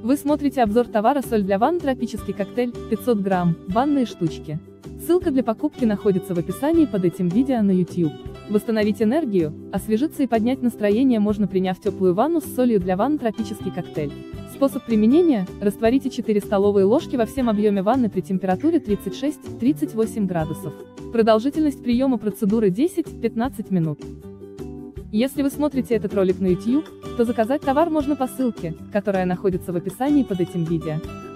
Вы смотрите обзор товара соль для ванн тропический коктейль, 500 грамм, ванные штучки. Ссылка для покупки находится в описании под этим видео на YouTube. Восстановить энергию, освежиться и поднять настроение можно, приняв теплую ванну с солью для ванн тропический коктейль. Способ применения: растворите 4 столовые ложки во всем объеме ванны при температуре 36-38 градусов. Продолжительность приема процедуры 10-15 минут. Если вы смотрите этот ролик на YouTube, то заказать товар можно по ссылке, которая находится в описании под этим видео.